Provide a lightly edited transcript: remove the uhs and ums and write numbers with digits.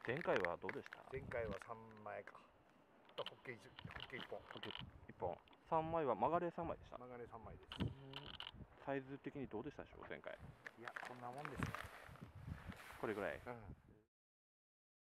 前回はどうでした？ 前回は3枚か。ホッケ1本。 ホッケ1本。3枚は曲がれ3枚でした。 曲がれ3枚です。 サイズ的にどうでしたでしょう、前回。 いや、こんなもんですね。 これぐらい。 うん。